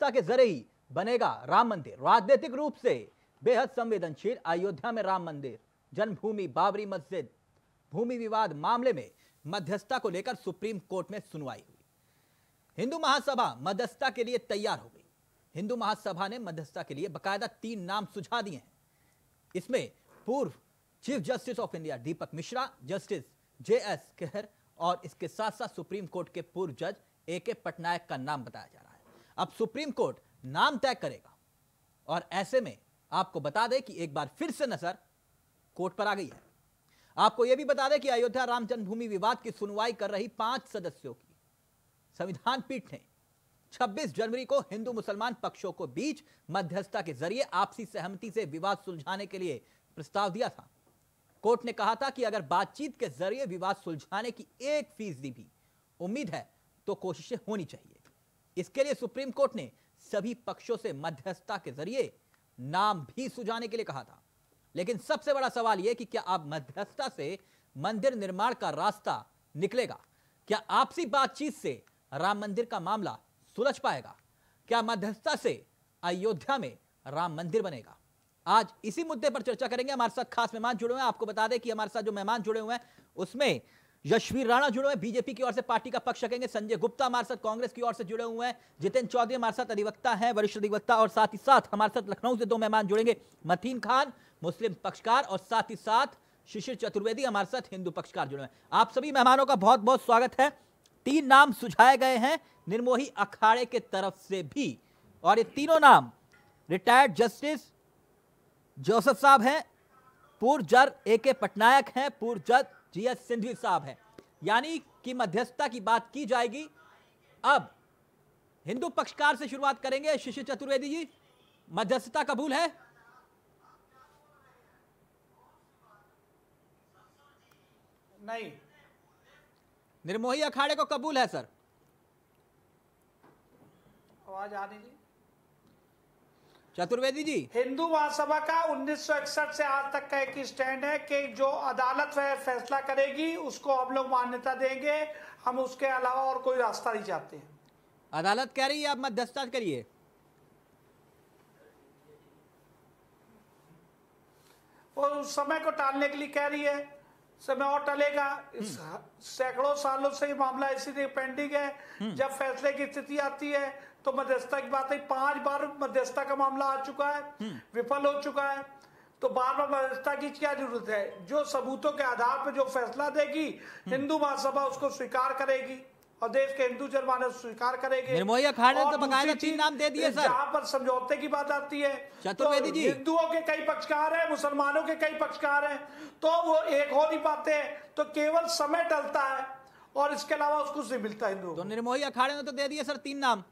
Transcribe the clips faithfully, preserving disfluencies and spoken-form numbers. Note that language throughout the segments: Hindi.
मध्यस्थता के जरिए ही बनेगा राम मंदिर। राजनीतिक रूप से बेहद संवेदनशील अयोध्या में राम मंदिर, जन्मभूमि बाबरी मस्जिद भूमि विवाद मामले में मध्यस्थता को लेकर सुप्रीम कोर्ट में सुनवाई हुई। हिंदू महासभा मध्यस्थता के लिए तैयार हो गई। हिंदू महासभा ने मध्यस्थता के लिए बकायदा तीन नाम सुझा दिए हैं। इसमें पूर्व chief justice of India Deepak Mishra, justice J S Kher और इसके साथ साथ सुप्रीम कोर्ट के पूर्व जज ए के पटनायक का नाम बताया जा रहा है। अब सुप्रीम कोर्ट नाम तय करेगा और ऐसे में आपको बता दें कि एक बार फिर से नजर कोर्ट पर आ गई है। आपको यह भी बता दें कि अयोध्या राम जन्मभूमि विवाद की सुनवाई कर रही पांच सदस्यों की संविधान पीठ ने छब्बीस जनवरी को हिंदू मुसलमान पक्षों को बीच मध्यस्थता के जरिए आपसी सहमति से विवाद सुलझाने के लिए प्रस्ताव दिया था। कोर्ट ने कहा था कि अगर बातचीत के जरिए विवाद सुलझाने की एक फीसदी भी उम्मीद है तो कोशिशें होनी चाहिए। इसके लिए सुप्रीम कोर्ट ने सभी पक्षों से मध्यस्थता के जरिए नाम भी सुझाने के लिए कहा था। लेकिन सबसे बड़ा सवाल यह कि क्या अब मध्यस्थता से मंदिर निर्माण का रास्ता निकलेगा? क्या आपसी बातचीत से राम मंदिर का मामला सुलझ पाएगा? क्या मध्यस्थता से अयोध्या में राम मंदिर बनेगा? आज इसी मुद्दे पर चर्चा करेंगे। हमारे साथ खास मेहमान जुड़े हुए हैं। आपको बता दें कि हमारे साथ जो मेहमान जुड़े हुए हैं उसमें यशवीर राणा जुड़े हुए हैं, बीजेपी की ओर से पार्टी का पक्ष रखेंगे। संजय गुप्ता हमारे साथ कांग्रेस की ओर से जुड़े हुए हैं। जितेंद्र चौधरी हमारे साथ अधिवक्ता हैं, वरिष्ठ अधिवक्ता, और साथ ही साथ हमारे साथ लखनऊ से दो मेहमान जुड़ेंगे, मतीन खान मुस्लिम पक्षकार और साथ ही साथ शिशिर चतुर्वेदी हमारे साथ हिंदू पक्षकार जुड़े हुए हैं। आप सभी मेहमानों का बहुत बहुत स्वागत है। तीन नाम सुझाए गए हैं निर्मोही अखाड़े के तरफ से भी, और ये तीनों नाम रिटायर्ड जस्टिस जोसेफ साहब हैं, पूर्व जज ए के पटनायक हैं, पूर्व जज जी एस सिंघवी साहब हैं। यानी कि मध्यस्थता की बात की जाएगी। अब हिंदू पक्षकार से शुरुआत करेंगे। शिशिर चतुर्वेदी जी, मध्यस्थता कबूल है? नहीं। निर्मोही अखाड़े को कबूल है सर? आवाज आ रही जी? चतुर्वेदी जी, हिंदू महासभा का उन्नीस सौ इकसठ से आज तक का एक स्टैंड है कि जो अदालत फैसला करेगी उसको हम लोग मान्यता देंगे। हम उसके अलावा और कोई रास्ता नहीं चाहते हैं। अदालत कह रही है आप मध्यस्थता करिए। वो उस समय को टालने के लिए कह रही है। समय और टलेगा। इस सैकड़ों सालों से ये मामला इसीलिए पेंडिंग है। जब फैसले की स्थिति आती है तो मध्यस्थता की बात है। पांच बार मध्यस्थता का मामला आ चुका है, विफल हो चुका है, तो बार बार मध्यस्थता की क्या जरूरत है? जो सबूतों के आधार पर जो फैसला देगी हिंदू महासभा उसको स्वीकार करेगी और देश के हिंदू जनमानस स्वीकार करेंगे। निर्मोही अखाड़े ने तो बकायदा तीन नाम दे दिए सर। जहां पर समझौते की बात आती है, चतुर्वेदी जी, हिंदुओं के कई पक्षकार हैं, मुसलमानों के कई पक्षकार हैं, तो वो एक हो नहीं पाते हैं, तो केवल समय टलता है और इसके अलावा उसको नहीं मिलता हिंदुओं। तो निर्मोही अखाड़े ने तो दे दिए सर तीन नाम।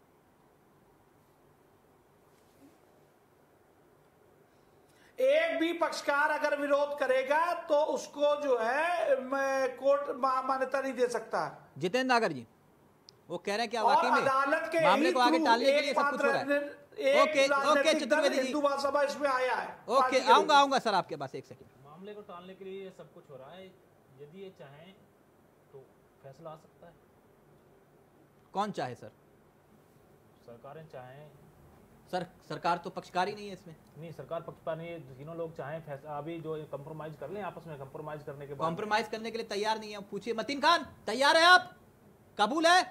एक भी पक्षकार अगर विरोध करेगा तो उसको जो है कोर्ट मान्यता नहीं दे सकता। जितेंद्र नागर जी, वो कह रहे हैं कि वाकई में अदालत के मामले को आगे टालने के लिए सब कुछ हो रहा है। ओके ओके चतुर्वेदी जी, हिंदू महासभा इसमें आया है। ओके, आऊंगा आऊंगा सर आपके पास एक सेकंड। मामले को टालने के लिए ये सब कुछ हो रहा है। यदि ये चाहें तो फैसला आ सकता है। कौन चाहे सर? सरकारें चाहें। सर सरकार तो पक्षकार ही नहीं है इसमें। नहीं, सरकार पक्षपात नहीं है। तीनों लोग चाहें फैसला अभी जो कंप्रोमाइज कर लें आपस में, कंप्रोमाइज करने के बाद कॉम्प्रोमाइज करने के लिए तैयार नहीं है। पूछिए मतीन खान, तैयार है आप? कबूल है?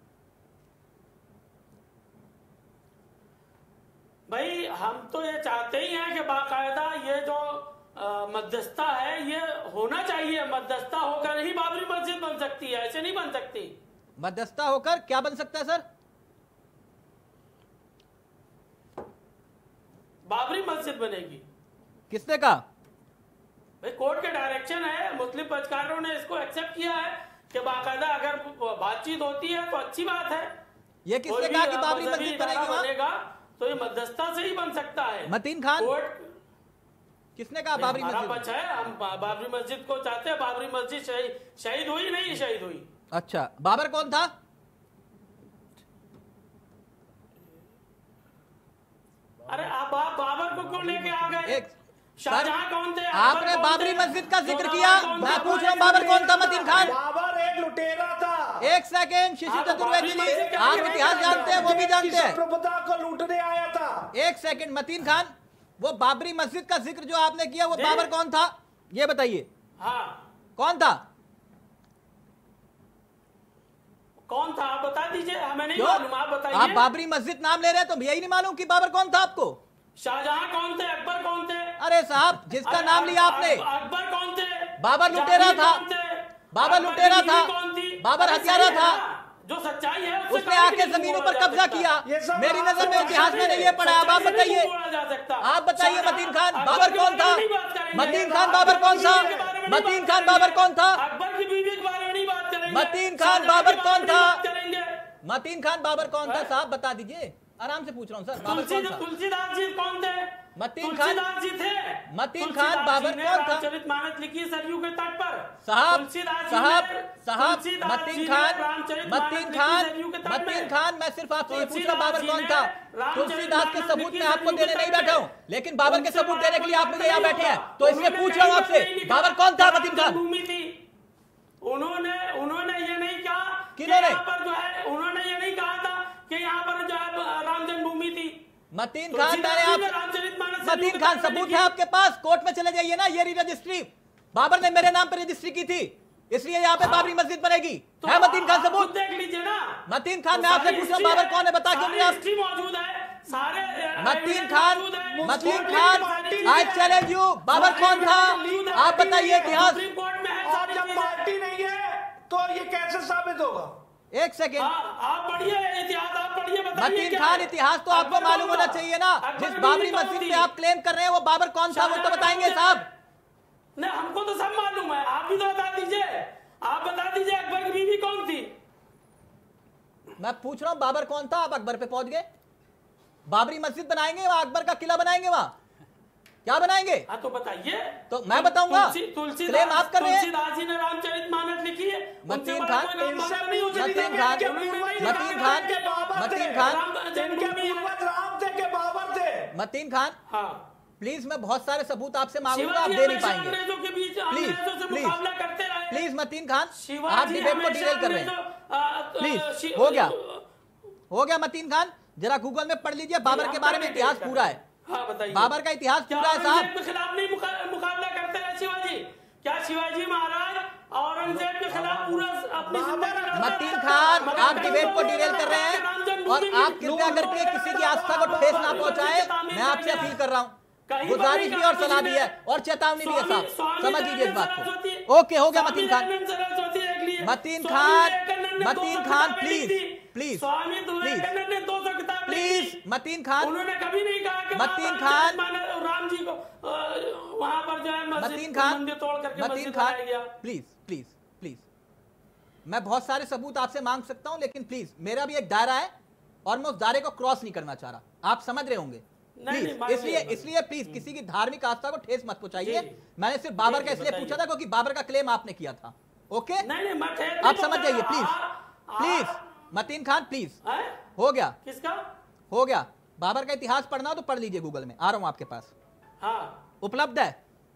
भाई हम तो ये चाहते ही हैं कि बाकायदा ये जो मध्यस्थता है ये होना चाहिए। मध्यस्थता होकर ही बाबरी मस्जिद बन सकती है, ऐसे नहीं बन सकती। मध्यस्थता होकर क्या बन सकता है सर? बाबरी मस्जिद बनेगी। किसने कहा? भाई कोर्ट के डायरेक्शन है, मुस्लिम पक्षकारों ने इसको एक्सेप्ट किया है कि बाकायदा अगर बातचीत होती है तो अच्छी बात है। ये किसने कहा कि बाबरी मस्जिद बनेगा तो ये मध्यस्थता से ही बन सकता है। मतीन खान, कोर्ट किसने कहा बाबरी मस्जिद? हमारा पक्ष है, हम बाबरी मस्जिद को चाहते हैं। बाबरी मस्जिद शहीद शहीद हुई नहीं, शहीद हुई। अच्छा, बाबर कौन था? अरे आप आप बाबर को क्यों लेके आ गए? शाहजहां कौन थे? आपने बाबरी मस्जिद का जिक्र किया, मैं पूछ रहा हूँ बाबर कौन था? मतीन खान, बाबर एक लुटेरा था। एक सेकेंड शिशु चतुर्वेदी जी, आप इतिहास जानते हैं, वो भी जानते हैं। संप्रभुता को लूटने आया था। एक सेकेंड मतीन खान, वो बाबरी मस्जिद का जिक्र जो आपने किया, वो बाबर कौन था ये बताइए। हाँ कौन था? कौन था आप बता दीजिए, हमें नहीं क्यों? मालूम, आप बताइए। आप बाबरी मस्जिद नाम ले रहे हैं तो यही नहीं मालूम कि बाबर कौन था आपको? शाहजहां कौन थे, अकबर कौन थे? अरे साहब, जिसका नाम लिया आपने, अकबर कौन थे? बाबर लुटेरा था, बाबर लुटेरा था, बाबर हत्यारा था, जो सच्चाई है उसने आके जमीनों पर कब्जा किया। मेरी नजर में इतिहास में नहीं है पढ़ा। अब आप बताइए, आप बताइए मतीन खान बाबर कौन था? मतीन खान बाबर कौन था? मतीन खान बाबर कौन था? अकबर की बीवी के बारे में नहीं बात करेंगे। मतीन खान बाबर कौन था? करेंगे। मतीन खान बाबर कौन था साहब, बता दीजिए। आराम से पूछ रहा हूँ सर, बाबर कौन था? तुलसीदास जी कौन थे? मतीन खान तुलसीदास जी थे। मतीन खान बाबर कौन था? रामचरितमानस लिखी सरयू के तट पर। साहब तुलसीदास जी साहब ने- साहब तुलसीदास मतीन जी ने खान रामचरितमानस मतीन लिखी खान सरयू के तट में। मतीन खान मैं सिर्फ आपसे ये पूछ रहा तुलसीदास बाबर जी कौन ने था? रामचरितमानस तुलसीदास के सबूत लिखी में आपको सरयू देने के नहीं तट बैठा हूँ, में। लेकिन बाबर के उनसे सबूत देने के लिए आप मुझे यहाँ नहीं बैठे हैं, होगा। तो इसलिए उन्होंने पूछ रहा हूँ कहीं आपसे, नहीं लिखा बाबर कौन था? कि मतीन खान जन्मभूमि थी। उन्होंने उन्होंने ये नहीं कहा कि किन्होंने? यहाँ पर जो है, उन्होंने ये नहीं कहा था कि यहाँ पर जो है राम जन्मभूमि थी। मतीन खान, मैंने आप रामचरितमानस मतीन खान सबूत है आपके पास, कोर्ट में चले जाइए ना। ये रजिस्ट्री बाबर ने मेरे नाम पर रजिस्ट्री की थी, इसलिए यहाँ पे बाबरी मस्जिद बनेगी। तो है मतीन खान आप खुद सबूत? देख लीजिए ना। मतीन खान तो मैं आपसे सारी पूछ रहा हूँ, हिस्ट्री बाबर है, कौन है बता क्यों नहीं सारी आप? हिस्ट्री मौजूद है, सारे मतीन एविडेंस खान मौजूद है। Mateen supreme Khan court I challenge you, Babar कौन था? आप बताइए इतिहास। सुप्रीम कोर्ट में है और सारी जब चीजें। पार्टी नहीं है तो ये कैसे साबित होगा? एक सेकेंड, हाँ, आप पढ़िए इतिहास, आप पढ़िए, बताइए मतीन क्या खान है? इतिहास तो आपको अकबर मालूम कौन होना था? चाहिए ना। अकबर जिस की बाबरी बीवी कौन मस्जिद थी? पे आप क्लेम कर रहे हैं वो बाबर कौन था, वो तो शाहजहां बताएंगे कौन थे? साहब। नहीं, हमको तो सब मालूम है, आप भी तो बता दीजिए। आप बता दीजिए अकबर की बीवी कौन थी? मैं पूछ रहा हूँ बाबर कौन था, आप अकबर पे पहुंच गए। बाबरी मस्जिद बनाएंगे वहां, अकबर का किला बनाएंगे वहां, क्या बनाएंगे? हाँ तो बताइए। तो मैं बताऊंगा। तुलसी- तुलसीदास क्लेम आप कर रहे हैं। तुलसीदास जी ने रामचरितमानस लिखी है। उनसे मतीन बड़ा खान- कोई राम भक्त नहीं हो सकता। मतीन खान- मतीन खान- मतीन खान- राम जन्मभूमि है। पूर्वज राम थे के बाबर थे? मतीन खान हाँ, प्लीज, मैं बहुत सारे सबूत आपसे मांगूंगा, आप शिवाजी दे नहीं हमेशा पाएंगे। अंग्रेजों के बीच प्लीज, अंग्रेजों से प्लीज, मुकाबला करते रहे। प्लीज मतीन खान, आप शिवाजी डिबेट को हमेशा डिरेल कर रहे हैं। अंग्रेजों- आ, आ, प्लीज, शि- हो गया हो गया मतीन खान, जरा गूगल में पढ़ लीजिए, बाबर के बारे में इतिहास पूरा है। हाँ बताइए। बाबर का इतिहास क्या पूरा है साहब। औरंगजेब के खिलाफ नहीं मुका- मुकाबला करते रहे शिवाजी? क्या शिवाजी महाराज औरंगजेब के खिलाफ पूरा अपनी जिंदगी लड़ते मतीन रहे? खान, मगर आप कभी डिबेट को लोगों ने डिरेल कर रहे हैं राम और जन्मभूमि आप कृपया लोगों करके ने किसी की आस्था को ठेस ना पहुंचाए। मैं आपसे अपील कर रहा हूँ, गुजारिश भी और सलाह भी है और चेतावनी भी है साहब, समझ लीजिए इस बात को। ओके, हो गया मतीन खान। मतीन खान मतीन खान प्लीज प्लीज स्वामी विवेकानंद ने दो सौ किताब प्लीज मतीन खान उन्होंने कभी नहीं कहा कि मतीन खान राम जी को वहां पर जो है मतीन खान मंदिर तोड़ करके मतीन मस्जिद खान बनाया गया। प्लीज प्लीज प्लीज, मैं बहुत सारे सबूत आपसे मांग सकता हूं, लेकिन प्लीज मेरा भी एक दायरा है और मैं उस दायरे को क्रॉस नहीं करना चाह रहा, आप समझ रहे होंगे। नहीं, नहीं, प्लीज, मान इसलिए लिया, इसलिए प्लीज किसी की धार्मिक आस्था को ठेस मत पहुंचाइए। जी, जी। मैंने सिर्फ बाबर जी, का इसलिए बताइए। पूछा था क्योंकि बाबर का क्लेम आपने किया था। ओके, नहीं नहीं मैं ठेठ आप नहीं समझ बोलता। जाइए प्लीज आ- प्लीज। आ- मतीन खान प्लीज, हैं? हो गया किसका? हो गया। बाबर का इतिहास पढ़ना हो तो पढ़ लीजिए गूगल में, आ रहा हूं आपके पास, हाँ उपलब्ध है।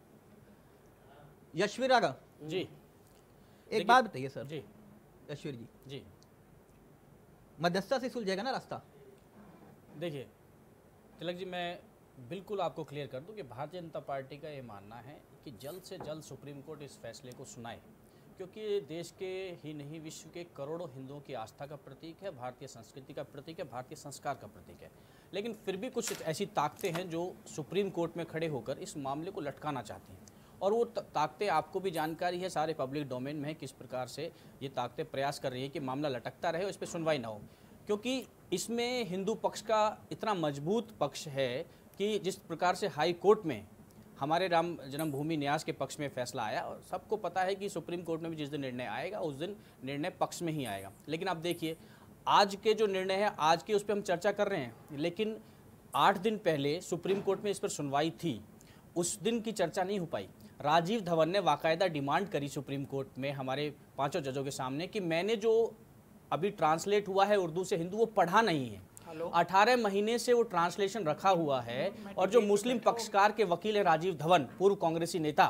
यशवीर राघव जी एक बात बताइए सर। जी यशवीर जी, जी मध्यस्थता से सुलझेगा ना रास्ता? देखिए तिलक जी, मैं बिल्कुल आपको क्लियर कर दूं कि भारतीय जनता पार्टी का ये मानना है कि जल्द से जल्द सुप्रीम कोर्ट इस फैसले को सुनाए, क्योंकि ये देश के ही नहीं विश्व के करोड़ों हिंदुओं की आस्था का प्रतीक है, भारतीय संस्कृति का प्रतीक है, भारतीय संस्कार का प्रतीक है। लेकिन फिर भी कुछ ऐसी ताकतें हैं जो सुप्रीम कोर्ट में खड़े होकर इस मामले को लटकाना चाहती हैं, और वो ताकतें आपको भी जानकारी है, सारे पब्लिक डोमेन में है किस प्रकार से ये ताकतें प्रयास कर रही हैं कि मामला लटकता रहे और इस पर सुनवाई ना हो, क्योंकि इसमें हिंदू पक्ष का इतना मजबूत पक्ष है कि जिस प्रकार से हाई कोर्ट में हमारे राम जन्मभूमि न्यास के पक्ष में फैसला आया, और सबको पता है कि सुप्रीम कोर्ट में भी जिस दिन निर्णय आएगा उस दिन निर्णय पक्ष में ही आएगा। लेकिन आप देखिए आज के जो निर्णय है, आज के उस पर हम चर्चा कर रहे हैं, लेकिन आठ दिन पहले सुप्रीम कोर्ट में इस पर सुनवाई थी, उस दिन की चर्चा नहीं हो पाई। राजीव धवन ने बाकायदा डिमांड करी सुप्रीम कोर्ट में हमारे पांचों जजों के सामने कि मैंने जो अभी ट्रांसलेट हुआ है उर्दू से हिंदू वो पढ़ा नहीं है, अठारह महीने से वो ट्रांसलेशन रखा हुआ है, और जो मुस्लिम पक्षकार के वकील है राजीव धवन, पूर्व कांग्रेसी नेता,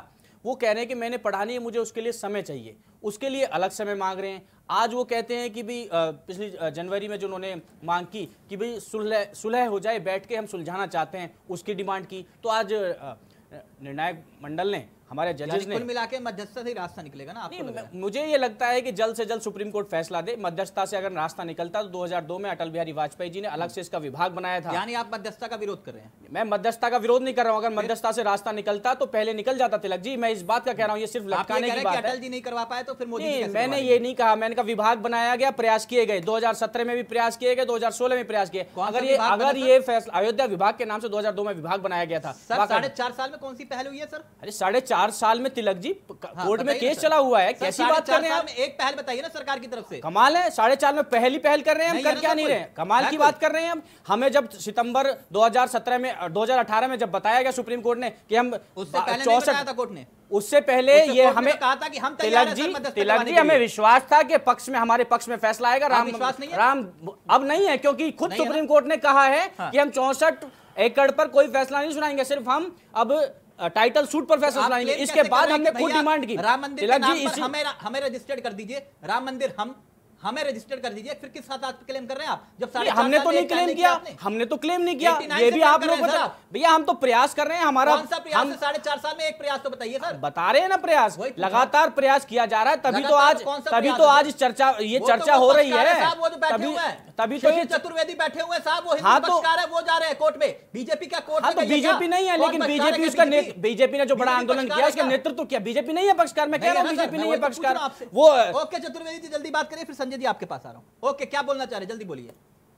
वो कह रहे हैं कि मैंने पढ़ानी है, मुझे उसके लिए समय चाहिए, उसके लिए अलग समय मांग रहे हैं। आज वो कहते हैं कि भाई पिछली जनवरी में जो उन्होंने मांग की कि भाई सुलह सुलह हो जाए, बैठ के हम सुलझाना चाहते हैं, उसकी डिमांड की। तो आज निर्णायक मंडल ने, हमारे जजेस ने, कुल मिला के मध्यस्थता से रास्ता निकलेगा ना आपको? नहीं, मुझे ये लगता है कि जल्द से जल्द सुप्रीम कोर्ट फैसला दे। मध्यस्थता से अगर रास्ता निकलता तो दो हज़ार दो में अटल बिहारी वाजपेयी जी ने अलग से इसका विभाग बनाया था। यानी आप मध्यस्थता का विरोध कर रहे हैं? मैं मध्यस्थता का विरोध नहीं कर रहा हूं। अगर मध्यस्थता से रास्ता निकलता तो पहले निकल जाता तिलक जी। मैं इस बात का कह रहा हूं, ये सिर्फ लटकाने की बात है। अटल जी नहीं करवा पाए तो फिर मोदी नहीं, मैंने ये नहीं कहा। मैंने कहा विभाग बनाया गया, प्रयास किए गए, दो हज़ार सत्रह में भी प्रयास किए गए, दो हज़ार सोलह में प्रयास किए। अगर ये अगर ये फैसला अयोध्या विभाग के नाम से दो हज़ार दो में विभाग बनाया गया था। साढ़े चार साल में कौन सी पहल हुई है सर? अरे साढ़े चार साल में तिलक जी कोर्ट में केस चला हुआ है, कैसी बात कर रहे हैं आप? एक पहल बताइए ना सरकार की तरफ से। कमाल है, साढ़े चार में पहली पहल कर रहे हैं हम, कर क्या नहीं रहे? कमाल की बात कर रहे हैं हम। हमें जब सितंबर दो हज़ार सत्रह में दो हज़ार अठारह में जब बताया गया सुप्रीम कोर्ट ने कि हम चौसठ कोर्ट ने उससे पहले ये हमें कहा था कि हम तिलक जी तिलक जी हमें विश्वास था कि पक्ष में हमारे पक्ष में फैसला आएगा। राम विश्वास नहीं है? राम अब नहीं है, क्योंकि खुद सुप्रीम कोर्ट ने कहा है कि हम चौसठ एकड़ पर कोई फैसला नहीं सुनाएंगे, सिर्फ हम अब टाइटल सूट पर फैसला सुनाएंगे। इसके बाद हमने खुद डिमांड की राम मंदिर के नाम पर हमें हमें रजिस्टर्ड कर दीजिए, राम मंदिर हम हमें रजिस्टर कर दीजिए। फिर किस हाथ क्लेम कर रहे हैं आप? जब साढ़े हमने तो नहीं क्लेम किया, हमने तो क्लेम नहीं किया, ये भी आप लोग बता। भैया हम तो प्रयास कर रहे हैं, हमारा कौन सा प्रयास है? साढ़े चार साल में एक प्रयास तो बताइए सर। बता रहे हैं ना, प्रयास लगातार प्रयास किया जा रहा है, तभी तो आज तभी तो आज चर्चा ये चर्चा हो रही है। तभी तभी तो चतुर्वेदी बैठे हुए साहब, वो हाँ तो है, वो जा रहे हैं कोर्ट में, बीजेपी का कोर्ट। हाँ तो बीजेपी नहीं है, लेकिन बीजेपी उसका बीजेपी ने जो बड़ा आंदोलन किया उसका नेतृत्व किया। बीजेपी नहीं है पक्षकार, मैं कह रहा हूँ बीजेपी नहीं है पक्षकार। वो ओके चतुर्वेदी जी जल्दी बात करिए, फिर संजय जी आपके पास आ रहा हूँ। ओके, क्या बोलना चाह रहे, जल्दी बोलिए।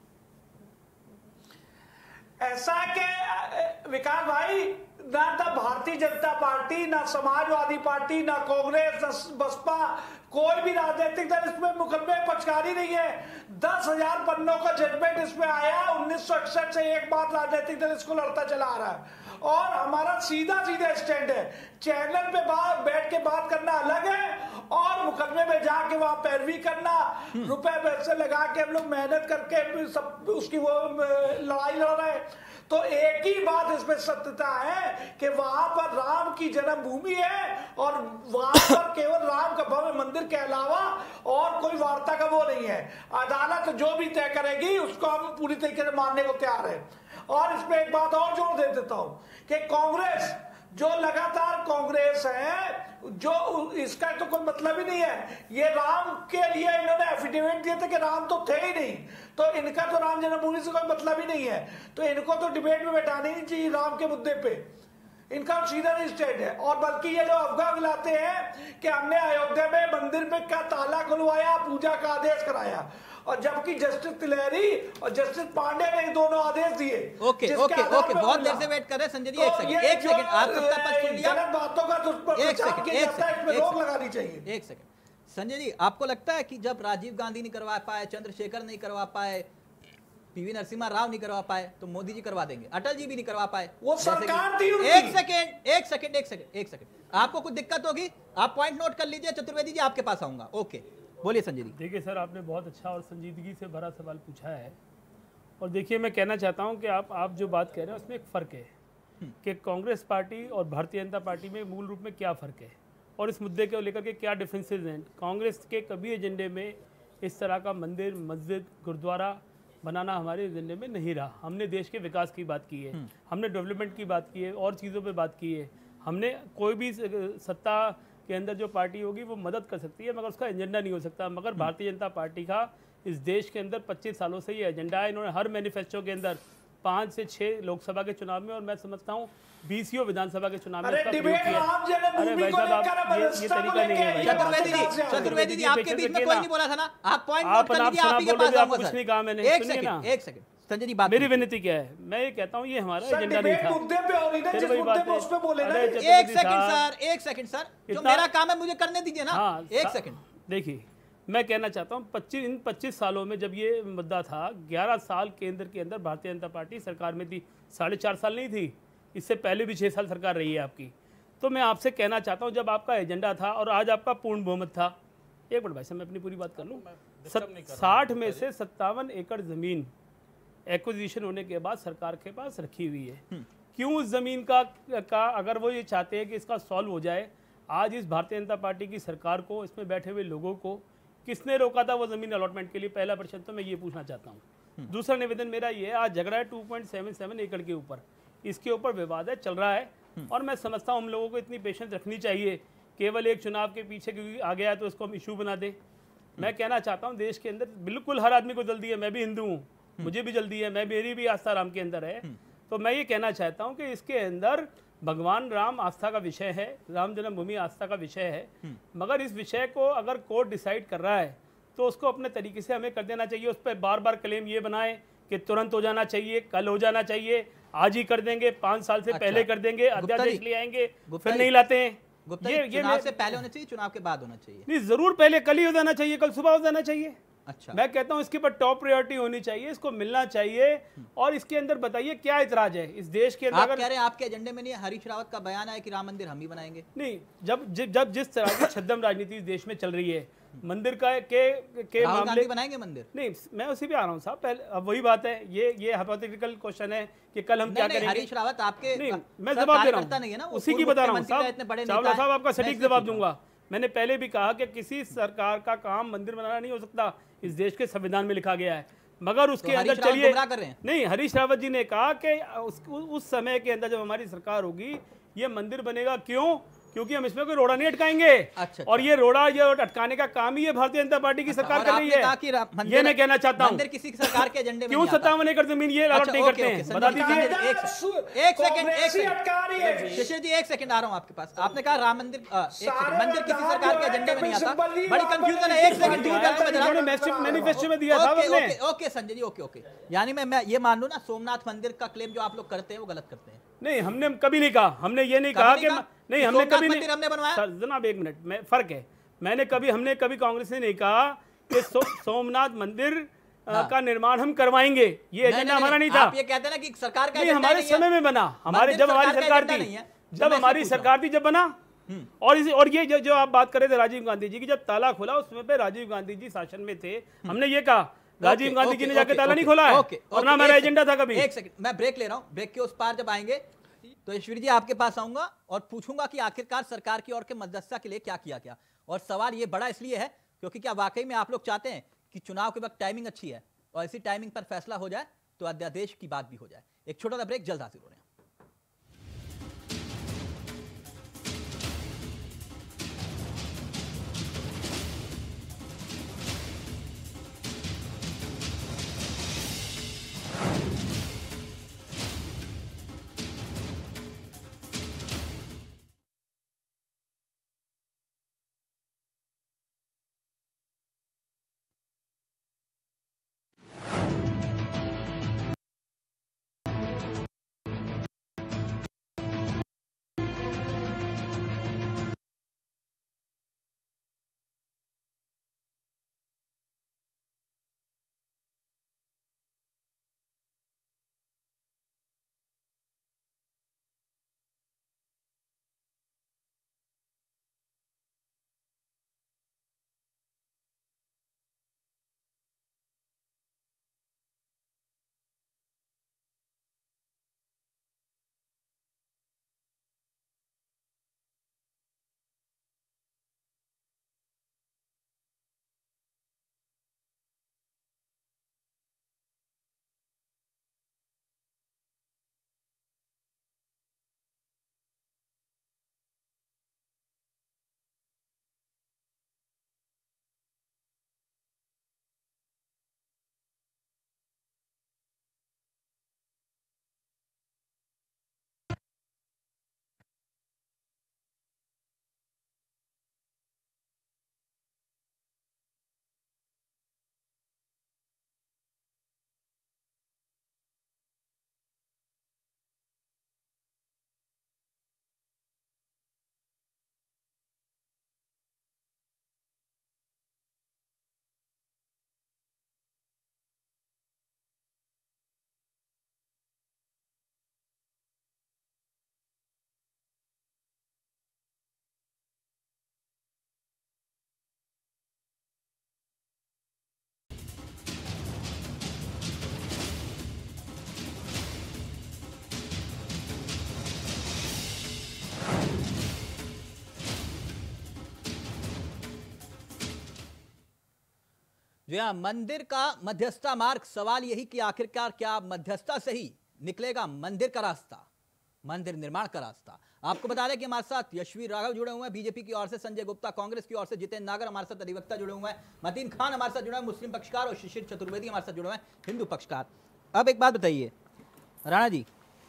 ऐसा कि विकास भाई, ना तो भारतीय जनता पार्टी, ना समाजवादी पार्टी, ना कांग्रेस, ना बसपा, कोई भी राजनीतिक दल इसमें मुकदमे पक्षकारी नहीं है। दस हजार पन्नों का जजमेंट इसमें आया। उन्नीस सौ इकसठ से एक बार राजनीतिक दल इसको लड़ता चला आ रहा है और हमारा सीधा सीधा स्टैंड है। चैनल पे बात बैठ के बात करना अलग है और मुकदमे में जाके वहां पैरवी करना, रुपए पैसे लगा के हम लोग मेहनत करके सब उसकी वो लड़ाई लड़ रहे हैं। तो एक ही बात इसमें सत्यता है कि वहां पर राम की जन्मभूमि है और वहां पर केवल राम का भव्य मंदिर के अलावा और कोई वार्ता का वो नहीं है। अदालत जो भी तय करेगी उसको हम पूरी तरीके से मानने को तैयार है। और इसमें एक बात और जोड़ दे देता हूं कि कांग्रेस जो लगातार कांग्रेस है, जो इसका तो कोई मतलब ही नहीं है। ये राम के लिए इन्होंने एफिडेविट दिए थे कि राम तो थे ही नहीं, तो इनका तो राम जन्मभूमि से कोई मतलब ही नहीं है। तो इनको तो डिबेट में बैठाना ही नहीं चाहिए राम के मुद्दे पे, इनका सीधा स्टैंड है। और बल्कि ये लोग अफवाह मिलाते हैं कि हमने अयोध्या में मंदिर में क्या ताला खुलवाया, पूजा का आदेश कराया, और जबकि जस्टिस तिलेरी और जस्टिस पांडे ने दोनों आदेश दिए। ओके ओके ओके, बहुत देर से वेट कर रहे हैं संजय जी। एक सेकंड एक सेकंड आप सबका पक्ष सुन लिया। गलत बातों का दुष्प्रचार किया जाता है, इसमें रोक लगानी चाहिए। एक सेकंड संजय जी, आपको लगता है कि जब राजीव गांधी नहीं करवा पाए, चंद्रशेखर नहीं करवा पाए, पीवी नरसिम्हा राव नहीं करवा पाए, तो मोदी जी करवा देंगे? अटल जी भी नहीं करवा पाए, वो सरकार थी। एक सेकंड एक सेकंड एक सेकंड एक सेकंड आपको कुछ दिक्कत होगी आप पॉइंट नोट कर लीजिए। चतुर्वेदी जी आपके पास आऊंगा। ओके बोलिए संजय जी। देखिए सर, आपने बहुत अच्छा और संजीदगी से भरा सवाल पूछा है। और देखिए, मैं कहना चाहता हूं कि आप आप जो बात कह रहे हैं उसमें एक फ़र्क है कि कांग्रेस पार्टी और भारतीय जनता पार्टी में मूल रूप में क्या फ़र्क है और इस मुद्दे को लेकर के क्या डिफरेंसेस हैं। कांग्रेस के कभी एजेंडे में इस तरह का मंदिर, मस्जिद, गुरुद्वारा बनाना हमारे एजेंडे में नहीं रहा। हमने देश के विकास की बात की है, हमने डेवलपमेंट की बात की है और चीज़ों पे बात की है। हमने कोई भी सत्ता के अंदर जो पार्टी होगी वो मदद कर सकती है, मगर उसका एजेंडा नहीं हो सकता। मगर भारतीय जनता पार्टी का इस देश के अंदर पच्चीस सालों से ये एजेंडा है। इन्होंने हर मैनिफेस्टो के अंदर पाँच से छः लोकसभा के चुनाव में और मैं समझता हूँ बीसियों विधानसभा के चुनाव में इसका प्रयोग किया। अरे भाई साहब, आप ये ये तरीका नहीं है। चतुर्वेदी जी, चतुर्वेदी जी आपके बीच में कोई नहीं बोला था ना, आप पॉइंट नोट आप कर लीजिए। आप ही के पास आऊंगा कुछ नहीं कहा मैंने। एक सेकंड एक सेकंड संजय जी बात मेरी विनती क्या है, मैं ये कहता हूँ ये हमारा एजेंडा नहीं था। मुद्दे पे और इधर जिस मुद्दे पे उस पे बोले ना। एक सेकंड सर, एक सेकंड सर, जो मेरा काम है मुझे करने दीजिए ना। एक सेकंड देखिए, मैं कहना चाहता हूँ पच्चीस इन पच्चीस सालों में जब ये मुद्दा था, ग्यारह साल केंद्र के अंदर भारतीय जनता पार्टी सरकार में थी, साढ़े चार साल नहीं थी, इससे पहले भी छः साल सरकार रही है आपकी। तो मैं आपसे कहना चाहता हूँ जब आपका एजेंडा था और आज आपका पूर्ण बहुमत था, एक मिनट भाई साहब मैं अपनी पूरी बात कर लूँ। साठ में से सत्तावन एकड़ ज़मीन एक्विजिशन होने के बाद सरकार के पास रखी हुई है। क्यों उस ज़मीन का, का अगर वो ये चाहते हैं कि इसका सॉल्व हो जाए, आज इस भारतीय जनता पार्टी की सरकार को, इसमें बैठे हुए लोगों को किसने रोका था वो ज़मीन अलॉटमेंट के लिए? पहला प्रश्न तो मैं ये पूछना चाहता हूँ। दूसरा निवेदन मेरा ये है, आज झगड़ा है टू पॉइंट सेवन सेवन एकड़ के ऊपर, इसके ऊपर विवाद है, चल रहा है, और मैं समझता हूँ हम लोगों को इतनी पेशेंस रखनी चाहिए। केवल एक चुनाव के पीछे क्योंकि आ गया तो उसको हम इशू बना दें। मैं कहना चाहता हूँ देश के अंदर बिल्कुल हर आदमी को जल्दी है, मैं भी हिंदू हूँ, मुझे भी जल्दी है, मैं मेरी भी आस्था राम के अंदर है। तो मैं ये कहना चाहता हूँ कि इसके अंदर भगवान राम आस्था का विषय है, राम जन्मभूमि आस्था का विषय है, मगर इस विषय को अगर कोर्ट डिसाइड कर रहा है तो उसको अपने तरीके से हमें कर देना चाहिए। उस पर बार बार क्लेम ये बनाए कि तुरंत हो जाना चाहिए, कल हो जाना चाहिए, आज ही कर देंगे, पाँच साल से अच्छा। पहले कर देंगे, गुप्ता अध्यादेश जी, ले आएंगे, गुप्ता फिर जी, नहीं लाते हैं। गुप्ता ये जी, ये चुनाव मैं- से पहले होना चाहिए, चुनाव के बाद होना चाहिए? नहीं, जरूर पहले कल ही हो जाना चाहिए, कल सुबह हो जाना चाहिए। अच्छा, मैं कहता हूं इसके ऊपर टॉप प्रायोरिटी होनी चाहिए, इसको मिलना चाहिए। और इसके अंदर बताइए क्या इतराज है इस देश के अंदर? आप अगर कह रहे हैं आपके एजेंडे में नहीं है, हरीश रावत का बयान है कि राम मंदिर हम ही बनाएंगे। नहीं, जब जब जब जिस तरह की छद्म राजनीति इस देश में चल रही है, मंदिर का के के राहुल मामले गांधी बनाएंगे मंदिर? नहीं, मैं उसी पे आ रहा हूँ साहब। पहले अब वही बात है, ये ये हाइपोथेटिकल क्वेश्चन है कि कल हम नहीं, क्या नहीं, करेंगे। हरीश रावत आपके नहीं, मैं सर, जवाब दे रहा कार्यकर्ता नहीं है ना, हूँ, वो उसी की पूर्व बता रहा हूँ मुख्यमंत्री का इतने बड़े साहब। नेता चावला हैं। साहब आपका मैं सटीक इसलिए जवाब पूछ रहा हूँ। दूंगा। मैंने पहले भी कहा कि किसी सरकार का काम मंदिर बनाना नहीं हो सकता, इस देश के संविधान में लिखा गया है, मगर उसके तो अंदर हरीश रावत चलिए गुमराह कर रहे हैं? नहीं, हरीश रावत जी ने कहा कि उस, उस समय के अंदर जब हमारी सरकार होगी ये मंदिर बनेगा। क्यों? क्योंकि हम इसमें कोई रोड़ा नहीं अटकाएंगे। अच्छा, और ये रोड़ा ये अटकाने का काम ही ये भारतीय जनता पार्टी की सरकार और कर रही आपने कहा है, कि रा- मंदिर- ये मैं कहना चाहता हूँ। मंदिर किसी सरकार के एजेंडे में क्यों नहीं आता। सत्तावन एकड़ जमीन ये अलॉट अच्छा, नहीं ओके, करते ओके, हैं? संजय बता जी, दीजिए। संजय जी, एक सेकंड, एक सेकंड, एक कांग्रेसी सेकंड। अटका रही है। शिशिर जी, एक सेकंड आ रहा हूं आपके पास। आपने कहा राम मंदिर अ, एक सेकंड, सारे मंदिर किसी वजाहत सरकार जो के है एजेंडे में नहीं आता। सिंबल ही बड़ी वहाँ पर कंफ्यूजन है, एक नहीं सेकंड दूर कर लो इन्होंने जरा। मैनिफेस्टो मैनिफेस्टो में दिया था ओके, आपने। Okay, okay Sanjay ji, okay, okay. यानी मैं मैं ये मान लूं ना, सोमनाथ मंदिर का क्लेम जो आप लोग करते हैं वो गलत करते हैं? नहीं, हमने कभी नहीं कहा, हमने ये नहीं कभी कहा नहीं कि कहा? नहीं, कि हमने सोमनाथ कभी नहीं मंदिर हमने बनवाया? सर जनाब एक मिनट में फर्क है। मैंने कभी हमने कभी कांग्रेस ने नहीं कहा कि सो, सोमनाथ मंदिर अ, हाँ। का निर्माण हम करवाएंगे, ये नहीं, एजेंडा नहीं, हमारा नहीं, नहीं था। आप ये कहते हैं ना कि सरकार का नहीं, एजेंडा हमारे नहीं है। समय में बना, हमारे मंदिर जब हमारी सरकार का सरकार एजेंडा थी, नहीं है। तो जब मैं हमारी इसलिए पूछ सरकार थी जब बना। और इस और ये जो, जो आप बात कर रहे थे राजीव गांधी जी की, जब ताला खुला उस समय पे राजीव गांधी जी शासन में थे, हमने ये कहा राजीव ओके, गांधी जी ओके, ने जाके ओके, ताला ओके, नहीं खोला है, ओके, और ओके, ना हमारा एक एजेंडा था सेकंड, कभी। एक सेकंड, मैं ब्रेक ले रहा हूं। ब्रेक के उस पार जब आएंगे तो ईश्वरी जी आपके पास आऊंगा और पूछूंगा कि आखिरकार सरकार की ओर के मध्यस्थता के लिए क्या किया गया। और सवाल ये बड़ा इसलिए है क्योंकि क्या वाकई में आप लोग चाहते हैं कि चुनाव के वक्त टाइमिंग अच्छी है और इसी टाइमिंग पर फैसला हो जाए तो अध्यादेश की बात भी हो जाए। एक छोटा सा ब्रेक, जल्द हाजिर हो रहे हैं। जी हाँ, मंदिर का मध्यस्थता मार्ग, सवाल यही कि आखिरकार क्या मध्यस्थता से ही निकलेगा मंदिर का रास्ता, मंदिर निर्माण का रास्ता। आपको बता दें कि हमारे साथ यशवीर राघव जुड़े हुए हैं बीजेपी की ओर से, संजय गुप्ता कांग्रेस की ओर से, जितेंद्र नागर हमारे साथ अधिवक्ता जुड़े हुए हैं, मतीन खान हमारे साथ जुड़े हैं मुस्लिम पक्षकार, और शिशिर चतुर्वेदी हमारे साथ जुड़े हुए हैं हिंदू पक्षकार। अब एक बात बताइए राणा जी,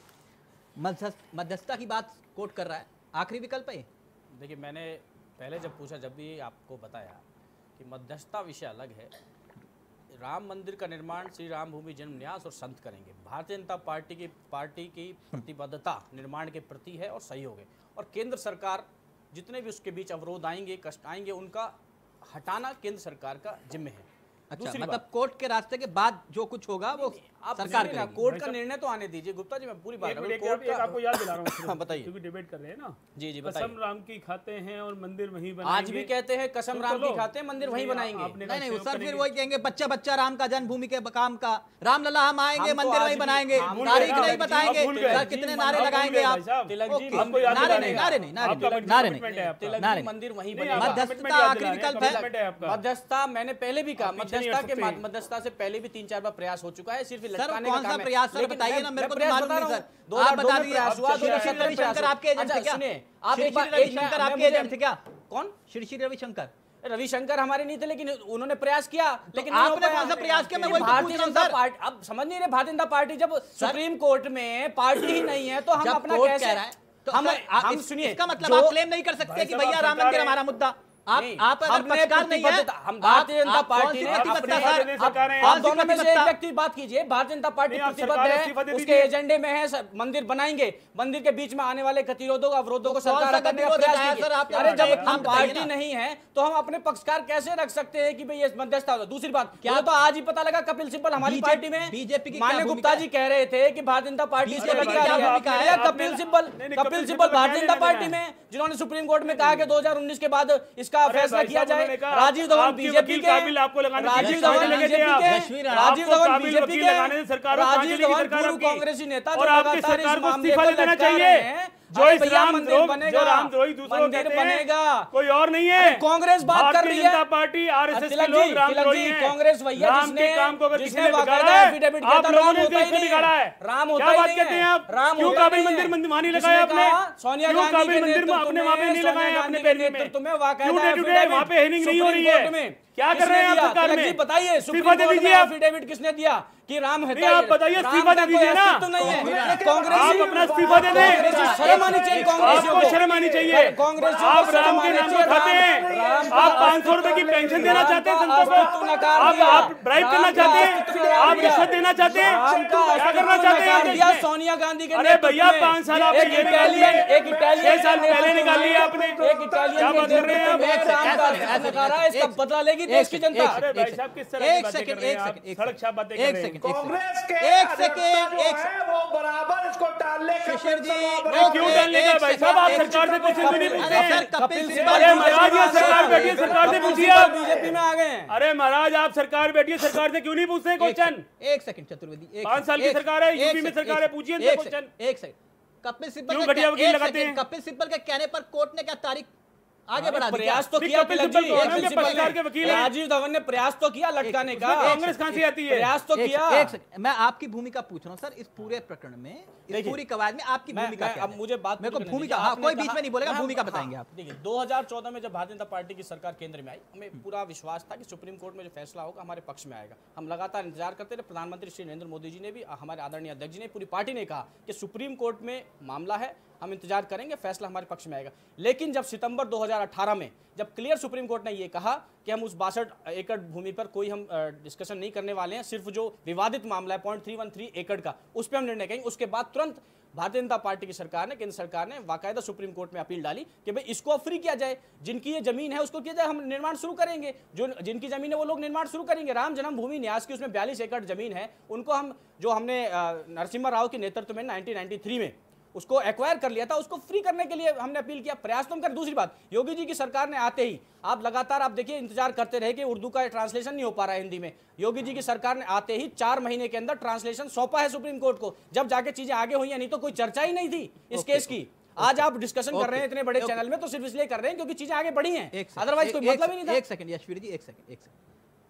मध्यस्थता की बात कोर्ट कर रहा है, आखिरी विकल्प है? देखिए, मैंने पहले जब पूछा, जब भी आपको बताया कि मध्यस्थता विषय अलग है, राम मंदिर का निर्माण श्री राम भूमि जन्म न्यास और संत करेंगे। भारतीय जनता पार्टी की पार्टी की प्रतिबद्धता निर्माण के प्रति है और सहयोग है, और केंद्र सरकार जितने भी उसके बीच अवरोध आएंगे, कष्ट आएंगे, उनका हटाना केंद्र सरकार का जिम्मे है। अच्छा, मतलब कोर्ट के रास्ते के बाद जो कुछ होगा वो आप सरकार ना, कोर्ट का निर्णय तो आने दीजिए। गुप्ता जी, मैं पूरी बात कोर्ट का आपको याद दिला रहा हूँ, बताइए, क्योंकि डिबेट कर रहे हैं ना। जी जी बताइए। कसम राम की खाते हैं और मंदिर वहीं बनाएंगे। आज भी कहते हैं कसम राम की खाते हैं, मंदिर वहीं बनाएंगे। नहीं नहीं सर, फिर वही कहेंगे बच्चा बच्चा राम का जन्मभूमि के काम का, राम लला हम आएंगे, मंदिर वहीं बनाएंगे, तारीख नहीं बताएंगे, कितने नारे लगाएंगे आप? नारे नहीं, नारे नहीं, नारे नहीं, नारे मंदिर वहीं मध्यस्थता आखिरी विकल्प है। मध्यस्थता मैंने पहले भी कहा, मध्यस्थता के मध्यस्थता से पहले भी तीन चार बार प्रयास हो चुका है, सिर्फ लटकाने का काम है। प्रयास सर बताइए ना, मेरे को तो मालूम नहीं सर, दो आप बता दीजिए। श्री रविशंकर आपके एजेंट थे क्या? आप एक बार रविशंकर आपके एजेंट थे क्या? कौन? श्री श्री रविशंकर रविशंकर हमारे नहीं थे, लेकिन उन्होंने प्रयास किया, लेकिन आपने कौन सा प्रयास किया? मैं वही भारतीय जनता पार्टी, अब समझ नहीं रहे, भारतीय जनता पार्टी जब सुप्रीम कोर्ट में पार्टी ही नहीं है तो हम अपना कैसे हम हम सुनिए, इसका मतलब आप क्लेम नहीं कर सकते कि भैया राम मंदिर हमारा मुद्दा। आप आप अगर पक्षकार नहीं है, हम भारतीय जनता पार्टी ने आप दोनों में से एक व्यक्ति बात कीजिए। भारतीय जनता पार्टी प्रतिबद्ध है, उसके एजेंडे में है मंदिर बनाएंगे, मंदिर के बीच में आने वाले गतिरोधों अवरोधों को सरकार करने का प्रयास कीजिए। अरे जब हम पार्टी नहीं है तो हम अपने पक्षकार कैसे रख सकते हैं कि भाई ये मध्यस्थता हो? दूसरी बात, क्या तो आज ही पता लगा कपिल सिब्बल हमारी पार्टी में, बीजेपी की माननीय गुप्ता जी कह रहे थे कि भारतीय जनता पार्टी कपिल सिब्बल कपिल सिब्बल भारतीय जनता पार्टी में, जिन्होंने सुप्रीम कोर्ट में कहा कि दो हजार उन्नीस के बाद इसका फैसला किया जाए। राजीव धवन बीजेपी के, राजीव धवन बीजेपी के, राजीव धवन बीजेपी के, राजीव धवन पूर्व कांग्रेसी नेता जो लगातार इस मामले को लटका रहे हैं। जो इस राम मंदिर बनेगा, मंदिर बनेगा, कोई और नहीं है। कांग्रेस बात कर रही है, जनता पार्टी आरएसएस के लोग रामद्रोही हैं। कांग्रेस वही है जिसने काम को अगर जिसने बाकायदा एफिडेविट किया था, राम होता ही नहीं है, राम होता ही नहीं है, राम क्यों काबिल मंदिर वहां नहीं लगाया आपने? सोनिया गांधी के नेतृत्व में, वहां पे नहीं लगाया आपने, नेतृत्व में बाकायदा एफिडेविट वहां पे हेयरिंग नहीं हो रही है। क्या कर रहे हैं आप सरकार में? बताइए, सुप्रीम कोर्ट में एफिडेविट किसने दिया कि राम है? आप बताइए, इस्तीफा दे दीजिए ना। तो नहीं है कांग्रेस, आप अपना इस्तीफा दे दें। शर्म आनी चाहिए कांग्रेस को, शर्म आनी चाहिए। कांग्रेस आप राम के नाम को खाते हैं, आप पाँच सौ रुपए की पेंशन देना चाहते हैं संतों को, आप आप ब्राइब करना चाहते हैं, आप रिश्वत देना चाहते हैं, क्या करना चाहते हैं? सोनिया गांधी के, अरे भैया पाँच साल आप एक इटालियन एक इटालियन छह साल पहले निकाल लिया आपने, एक इटालियन के नेतृत्व में राम का नकारा, इसका बदला लेगी देश की जनता। अरे भाई साहब, किस तरह की बातें कर रहे हैं आप? सड़क छाप बातें कर रहे हैं। कांग्रेस के एक सेकंड, एक है वो बराबर इसको टालने का शिशिर जी, फैसला क्यों डालने का भाई साहब? आप सरकार से क्वेश्चन नहीं पूछते हैं। कपिल अरे महाराज, ये सरकार बैठी है, सरकार से पूछिए आप। बीजेपी में आ गए हैं। अरे महाराज, आप सरकार बैठी है, सरकार से क्यों नहीं पूछते क्वेश्चन? एक सेकंड चतुर्वेदी, पांच साल की सरकार है, यूपी में सरकार है, पूछिए क्वेश्चन। एक सेकंड, कपिल सिब्बल क्यों के घटिया वकील एक लगाते सेकंड, हैं? कपिल सिब्बल के कहने पर कोर्ट ने क्या तारीख आगे बढ़ा दी? प्रयास तो किया कपिल तिलक सिब्बल जी, कौन है? कपिल उनके सिब्बल पत्रकार ने, के वकील हैं। राजीव धवन ने प्रयास तो किया लटकाने का। कांग्रेस कहां से आती है? प्रयास तो एक किया। सेकंड, एक सेकंड, मैं आपकी भूमिका पूछ रहा हूं सर, इस पूरे प्रकरण में, इस देखिए, पूरी कवायद में आपकी मैं- भूमिका मैं- क्या अब है? मुझे बात मेरे को पूरी करने भूमिका, दीजिए। हाँ, आपने कोई कहा- बीच में नहीं बोलेगा, हाँ, भूमिका हाँ, बताएंगे आप। देखिए, दो हज़ार चौदह में जब भारतीय जनता पार्टी की सरकार केंद्र में आई, हमें पूरा विश्वास था कि सुप्रीम कोर्ट में जो फैसला होगा हमारे पक्ष में आएगा। हम लगातार इंतजार करते रहे। प्रधानमंत्री श्री नरेंद्र मोदी जी ने भी, हमारे आदरणीय अध्यक्ष जी ने, पूरी पार्टी ने कहा कि सुप्रीम कोर्ट में मामला है, हम इंतजार करेंगे, फैसला हमारे पक्ष में आएगा। लेकिन जब सितंबर दो हज़ार अठारह में जब क्लियर सुप्रीम कोर्ट ने ये कहा कि हम उस बासठ एकड़ भूमि पर कोई हम डिस्कशन नहीं करने वाले हैं, सिर्फ जो विवादित मामला है पॉइंट थ्री वन थ्री एकड़ का, उस पर हम निर्णय करेंगे, उसके बाद तुरंत भारतीय जनता पार्टी की सरकार ने, केंद्र सरकार ने बाकायदा सुप्रीम कोर्ट में अपील डाली कि भाई इसको फ्री किया जाए, जिनकी ये जमीन है उसको किया जाए, हम निर्माण शुरू करेंगे, जो जिनकी जमीन है वो लोग निर्माण शुरू करेंगे। राम जन्मभूमि न्यास की उसमें बयालीस एकड़ जमीन है, उनको हम, जो हमने नरसिम्हा राव के नेतृत्व में नाइनटीन नाइंटी थ्री में उसको एक्वायर कर लिया था, उसको फ्री करने के लिए हमने अपील किया, प्रयास तो हम कर। दूसरी बात, योगी जी की सरकार ने आते ही, आप लगातार आप देखिए इंतजार करते रहे कि उर्दू का ट्रांसलेशन नहीं हो पा रहा है हिंदी में। योगी जी की सरकार ने आते ही चार महीने के अंदर ट्रांसलेशन सौंपा है सुप्रीम कोर्ट को, जब जाके चीजें आगे हुई है, नहीं तो कोई चर्चा ही नहीं थी इस केस की। आज आप डिस्कशन कर रहे हैं इतने बड़े चैनल में तो सिर्फ इसलिए कर रहे हैं क्योंकि चीजें आगे बढ़ी हैं, अदरवाइज कोई मतलब ही नहीं था। एक सेकंड यशवीर जी, एक सेकंड, एक सेकंड,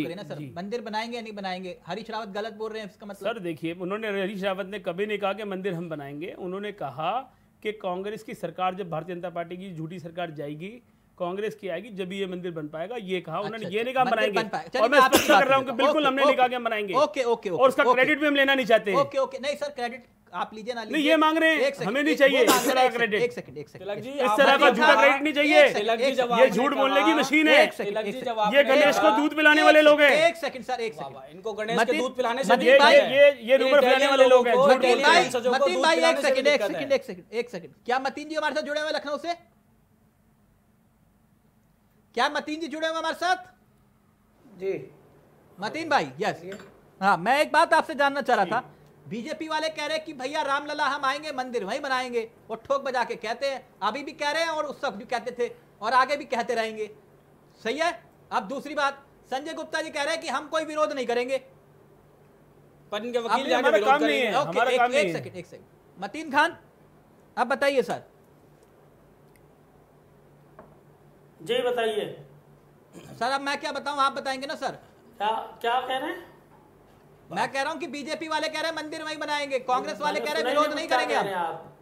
शुरू करिए ना सर, जी। मंदिर बनाएंगे या नहीं बनाएंगे? हरीश रावत गलत बोल रहे हैं इसका मतलब? सर देखिए, उन्होंने, हरीश रावत ने कभी नहीं कहा कि मंदिर हम बनाएंगे। उन्होंने कहा कि कांग्रेस की सरकार, जब भारतीय जनता पार्टी की झूठी सरकार जाएगी, कांग्रेस की आएगी, जब ये मंदिर बन पाएगा, ये कहा उन्होंने। अच्छा, ये नहीं कहा मंदिर बनाएंगे। बन पाएगा। और मैं चलिए, स्पष्ट आप कर रहा हूँ कि ओके, बिल्कुल हमने नहीं ओके, कहा कि हम बनाएंगे। ओके ओके और उसका ओके, क्रेडिट भी हम लेना नहीं चाहते हैं। ओके ओके, नहीं सर, क्रेडिट आप लीजिए ना लीजिए। नहीं, ये मांग रहे हैं, एक सेकंड, हमें नहीं एक- चाहिए वो मांग इस तरह रहे हैं, का क्रेडिट। एक सेकंड एक सेकंड तिलक जी, एक इस आप तरह का बताइए, झूठा आप- क्रेडिट नहीं चाहिए। एक सेकंड, तिलक जी, एक जब सेकंड, ये आपने झूठ कहा- बोलने की मशीन है। एक सेकंड, तिलक एक जी, सेकंड, जब ये आपने गणेश को कहा- दूध पिलाने एक वाले लोग सेकंड, हैं। एक सेकंड सर, एक वाह, सेकंड। वाह, इनको गणेश के मतीन- दूध पिलाने से मतीन दिक्कत भाई, है। ये- ये रूमर फैलाने वाले लोग हैं, झूठ इटालियन बोलते मतीन हैं। भाई, वंशजों को मतीन दूध भाई, एक पिलाने से सेकंड, भी एक दिक्कत सेकंड, है। एक सेकंड, एक सेकंड। क्या मतीन जी हमारे साथ जुड़े हुए हैं लखनऊ से? क्या मतीन जी जुड़े हुए हैं हमारे साथ? जी मतीन भाई, यस, हाँ, मैं एक बात आपसे जानना चाह रहा था। बीजेपी वाले कह रहे हैं कि भैया रामलला हम आएंगे, मंदिर वहीं बनाएंगे, वो ठोक बजा के कहते हैं, अभी भी कह रहे हैं और उस वक्त भी कहते थे और आगे भी कहते रहेंगे, सही है। अब दूसरी बात, संजय गुप्ता जी कह रहे हैं कि हम कोई विरोध नहीं करेंगे, पर इनके अब वकील ये जाके हमारा विरोध काम नहीं करेंगे। है। ओके, हमारा एक, काम नहीं एक है। सेकंड एक सेकंड मतीन खान, अब बताइए सर। जी बताइए, सर अब मैं क्या बताऊं, आप बताएंगे ना सर। क्या क्या कह रहे हैं? मैं कह रहा हूं कि बीजेपी वाले कह रहे हैं मंदिर वहीं बनाएंगे, कांग्रेस वाले मैंने कह रहे हैं सुना ही विरोध नहीं क्या करेंगे कह हम। रहे हैं आप।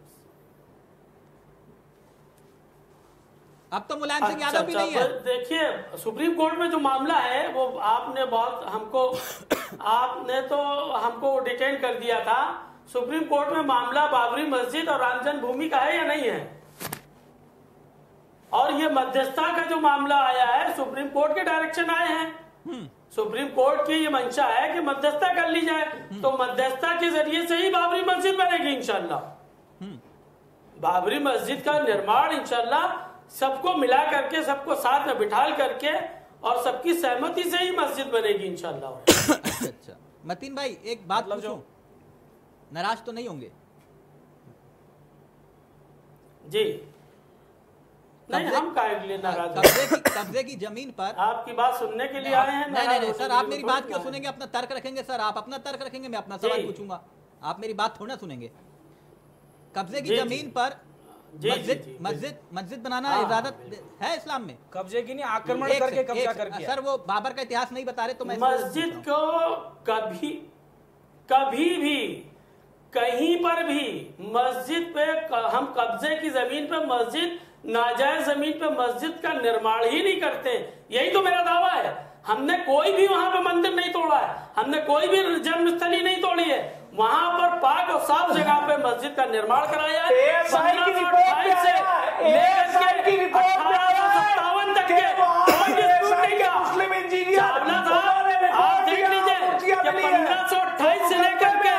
अब तो मुलायम सिंह यादव भी अच्छा, नहीं है। बस देखिए, सुप्रीम कोर्ट में जो मामला है वो आपने बहुत हमको आपने तो हमको डिटेन कर दिया था। सुप्रीम कोर्ट में मामला बाबरी मस्जिद और राम जन्मभूमि का है या नहीं है? और ये मध्यस्थता का जो मामला आया है, सुप्रीम कोर्ट के डायरेक्शन आए हैं। सुप्रीम कोर्ट की ये मंशा है कि मध्यस्थता कर ली जाए, तो मध्यस्थता के जरिए से ही बाबरी मस्जिद बनेगी इंशाल्लाह। बाबरी मस्जिद का निर्माण इंशाल्लाह सबको मिला करके, सबको साथ में बिठाल करके और सबकी सहमति से ही मस्जिद बनेगी इंशाल्लाह। अच्छा अच्छा, मतीन भाई एक बात मतलब पूछूं, नाराज तो नहीं होंगे? जी नहीं, कब्जे- हम काहे के लिए नाराज हैं? कब्जे की कब्जे की जमीन पर आपकी बात सुनने के लिए आए हैं। नहीं नहीं नाराज नहीं होने सर, के आप लिए मेरी थोड़ी बात क्यों आए हैं। सुनेंगे? अपना तर्क रखेंगे सर, आप अपना तर्क रखेंगे, मैं अपना जी। सवाल पूछूंगा, आप मेरी बात थोड़ा सुनेंगे। कब्जे की जी, जी। जमीन पर जी, मस्जिद जी, जी, मस्जिद मस्जिद बनाना हाँ, इजाजत है इस्लाम में? कब्जे की नहीं, आक्रमण एक करके सेकंड, कब्जा एक कर सेकंड, किया। सर वो बाबर का इतिहास नहीं बता रहे तो मैं इस वजह से मस्जिद पूछ रहा हूं। को कभी कभी भी कहीं पर भी मस्जिद पे क- हम कब्जे की जमीन पे मस्जिद, नाजायज जमीन पे मस्जिद का निर्माण ही नहीं करते। यही तो मेरा दावा है। हमने कोई भी वहां पे मंदिर नहीं तोड़ा है, हमने कोई भी जन्मस्थली नहीं तोड़ी है। वहां पर पाक और साफ जगह पे मस्जिद का निर्माण कराया है। एएसआई की रिपोर्ट में आया है, एएसआई की रिपोर्ट में आया है सत्तावन तक कि के वहाँ कोई पे dispute नहीं एएसआई के था। मुस्लिम इंजीनियर चावला साहब, उन्होंने रिपोर्ट आप देख दिया, लीजिए कुर्सियां कि मिली है। पंद्रह सौ अट्ठाईस से लेकर के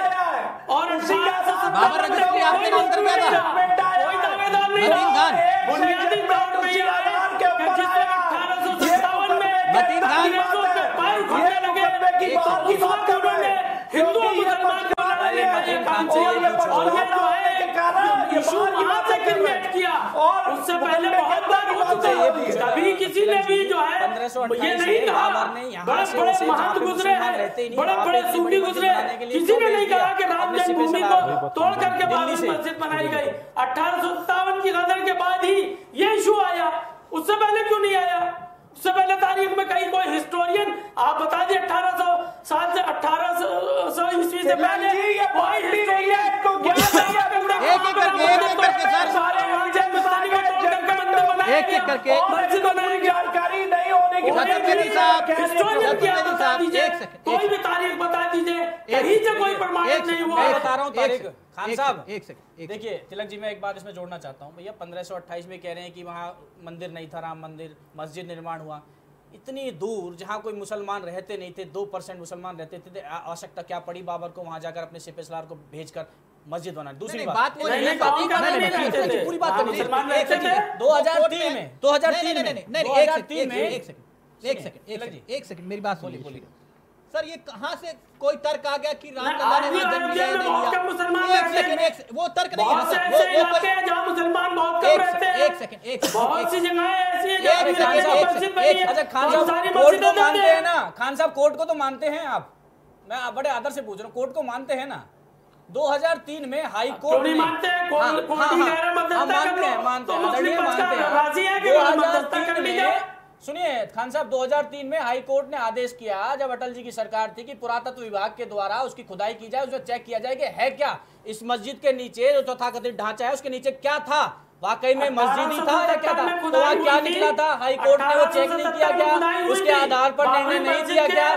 और उसी का अठारह सौ बाबर सत्तावन रजस्ट्री तक आपके कोई नाम कर दिया था। dispute नहीं था। कोई दावेदार नहीं मतीन खान। था। बुनियादी बात में यह है कि जिसने अठारह सौ सत्तावन में मतीन खान। अंग्रेजों के पैर उठाने लगे, की बात की उस बात वक्त कर रहे उन्होंने हैं। हिंदू और क्योंकि ये मुसलमान को पक्षपात लड़ाने का ये काम और ये किया। और ये जो है के कारण ये इशू बात की वहां बात से कर रहे क्रिएट हैं। किया और उससे पहले मुकदमे बहुत के बार अंदर हो बात चुका ये भी है। है। कभी किसी ने भी जो है पंद्रह सौ ये अट्ठाईस नहीं में कहा, बाबर ने यहाँ बड़े से बड़े उसे महंत जहाँ पे गुजरे मुसलमान हैं, रहते ही नहीं, बड़े वहाँ पे बड़े इतनी सूफी बड़ी गुजरे मस्जिद बनाने के लिए किसी क्यों ने भेज नहीं दिया? कहा कि राम अपने सिपह जन्मभूमि सलार को तोड़ करके दिल्ली बाबरी से। मस्जिद बनाई गई। अठारह सौ सत्तावन की गदर के बाद ही ये इशू आया, उससे पहले क्यों नहीं आया? उससे पहले तारीख में कहीं कोई हिस्टोरियन आप बता दिए अठारह सौ साल से अठारह सौ ईस्वी से पहले जी, ये कोई बात भी नहीं हिस्टोरियन है, इसको ज्ञान नहीं है। एक एक करके, एक एक करके सर। सारे वहाँ जन्मस्थान को तोड़ करके मंदिर बनाया एक एक गया। करके। और मस्जिद कोई बनाई गई। जानकारी नहीं होने की वजह चतुर्वेदी से साहब, कहने को- हिस्टोरियन क्या चतुर्वेदी बता साहब, दीजिए, एक सेकंड, कोई एक भी तारीख बता दीजिए, एक कहीं से सेकंड, कोई एक प्रमाणित सेकंड, नहीं मैं हुआ। बता रहा हूँ एक तारीख। सेकंड, खान एक साहब, सेकंड, एक सेकंड, एक देखिए तिलक जी, मैं एक बात इसमें जोड़ना चाहता हूँ। भैया पंद्रह सौ अट्ठाईस में कह रहे हैं कि वहाँ मंदिर नहीं था, राम मंदिर, मस्जिद निर्माण हुआ। इतनी दूर जहाँ कोई मुसलमान रहते नहीं थे, दो परसेंट मुसलमान रहते थे, आ- आवश्यकता क्या पड़ी बाबर को वहाँ जाकर अपने सिपह सलार को भेजकर मस्जिद बनाने? दूसरी नहीं, बात, बात वो नहीं, नहीं है, नहीं, बात- कौन नहीं, कहता नहीं, नहीं नहीं, रहते नहीं, थे? पूरी बात वहाँ करनी है। मुसलमान एक रहते सेकंड, थे? दो हज़ार कोर्ट तीन में- में दो हज़ार नहीं, तीन नहीं, में नहीं, नहीं, दो एक हज़ार सेकंड, तीन एक में सेकंड, एक सेकंड, एक सुनिए, सेकंड, एक तिलक सेकंड, जी। एक सेकंड, मेरी बात बोलिए, सुनिए। बोलिए। सर ये कहाँ से कोई तर्क आ गया कि राम नहीं, लल्ला ने आज भी वहाँ जन्म अयोध्या लिया में नहीं बहुत लिया? कम मुसलमान एक रहते हैं। सेकंड, एक सेकंड, वो तर्क नहीं है बहुत ना से सर, ऐसे वो वो इलाके कोई हैं जहाँ मुसलमान बहुत एक कम रहते सेकंड, हैं। एक सेकंड, एक सेकंड, बहुत एक सी सेकंड। जगहें ऐसी हैं जहाँ एक भी सेकंड, रहते हैं, एक मस्जिद सेकंड, बनी एक है। अच्छा खान और साहब, सारी कोर्ट मस्जिदें को देते मानते हैं। हैं ना? खान साहब, कोर्ट को तो मानते हैं आप? मैं बड़े आदर से पूछ रहा हूँ, कोर्ट को मानते हैं ना? दो हज़ार तीन में हाई क्यों कोर्ट नहीं ने- मानते हैं? कोर्ट- हाँ, कोर्ट हाँ, ही हाँ, कह रहा है मध्यस्थता हाँ, कर मानते लो। हैं, मानते तो हैं, मुस्लिम आदरणीय पक्ष का मानते हैं। राजी है कि दो वो हज़ार मध्यस्थता तीन कर ली में- जाए। सुनिए खान साहब, दो हज़ार तीन में हाई कोर्ट ने आदेश किया, जब अटल जी की सरकार थी, कि पुरातत्व विभाग के द्वारा उसकी खुदाई की जाए, उसमें चेक किया जाए कि है क्या इस मस्जिद के नीचे जो तथाकथित ढांचा है, उसके नीचे क्या था, वाकई में मस्जिद ही था या क्या था? तो वहाँ क्या निकला था? हाई कोर्ट ने वो चेक नहीं किया क्या? उसके आधार पर निर्णय नहीं दिया क्या?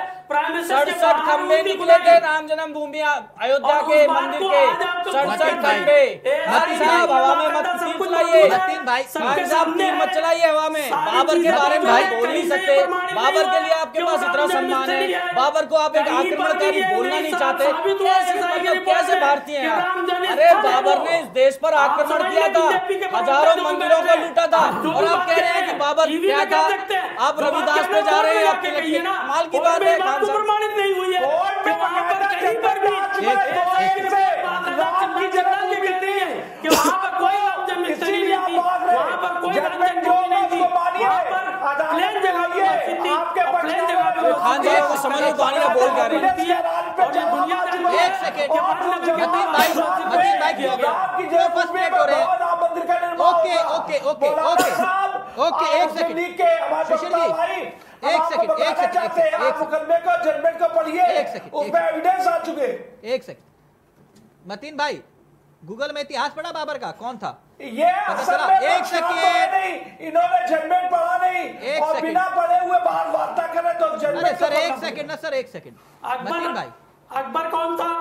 सड़सठ खंबे निकले थे राम जन्मभूमि अयोध्या के मंदिर के, सड़सठ खंबे। मतीन साहब, हवा में मत तीर चलाइए, मतीन भाई, खान साहब तीर मत चलाइए हवा में। बाबर के बारे में आप बोल नहीं सकते, बाबर के लिए आपके पास इतना सम्मान है, बाबर को आप एक आक्रमणकारी बोलना नहीं चाहते, कैसे मतलब कैसे शरणार्थी हैं। राम जन्म अरे स्थल है बाबर वो। ने इस देश पर आप आक्रमण समझ किया लें था, बीजेपी के पास हजारों जो मंदिरों को बैठे लूटा था, हैं। जो और आप बात कह रहे हैं कि बाबर टीवी क्या में था, कह सकते हैं। आप जो बात रविदास कहने पे जा रहे हैं, कोर्ट में आपके जाके कहिए ना। कमाल की कोर्ट बात में है ये बात खान तो साहब। प्रमाणित नहीं हुई है कोर्ट कि में वहाँ पर बकायदा कहीं पर भी जनता एक राम एक की से राम की जन्मभूमि कह रही है कि वहाँ पर कोई राम जन्मस्थली नहीं थी, वहाँ पर कोई राम जन्मभूमि नहीं थी, वहाँ पर प्लेन जगह पे मस्जिद थी और प्लेन जगह पे तो खान साहब को समझ लो पानी का बोल क्या रहे हैं। बनती है और ये दुनिया जानती है। एक सेकेंड, और हम लोग मतीन भाई, मतीन भाई क्यों फ्रस्ट्रेट हो रहे हैं? Okay okay okay okay okay एक सेकंड, सुशील जी एक सेकंड, एक सेकंड, एक सेकंड, एक मुकदमे को जजमेंट को पढ़िए, एक सेकंड, उसमें एविडेंस आ चुके। एक सेकंड, मतीन भाई गूगल में इतिहास पढ़ा बाबर का, कौन था? ये असल में एक एक सेकंड। नहीं, इन्होंने जजमेंट पढ़ा नहीं एक और सेकंड। बिना पढ़े हुए बात वार्ता करें तो अरे जजमेंट सर एक सेकंड ना सर, एक सेकंड, मतीन अकबर भाई अकबर कौन था?